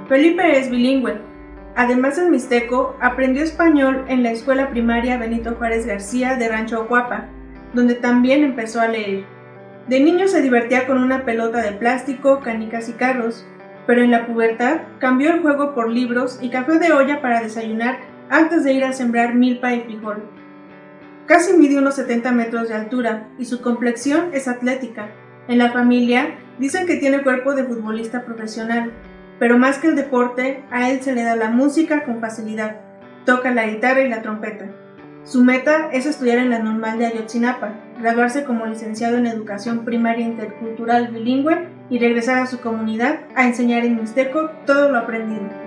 Felipe es bilingüe. Además del mixteco, aprendió español en la escuela primaria Benito Juárez García de Rancho Ocuapa, donde también empezó a leer. De niño se divertía con una pelota de plástico, canicas y carros, pero en la pubertad cambió el juego por libros y café de olla para desayunar antes de ir a sembrar milpa y frijol. Casi mide unos 70 metros de altura y su complexión es atlética. En la familia dicen que tiene cuerpo de futbolista profesional, pero más que el deporte, a él se le da la música con facilidad. Toca la guitarra y la trompeta. Su meta es estudiar en la Normal de Ayotzinapa, graduarse como licenciado en Educación Primaria Intercultural Bilingüe y regresar a su comunidad a enseñar en mixteco todo lo aprendido.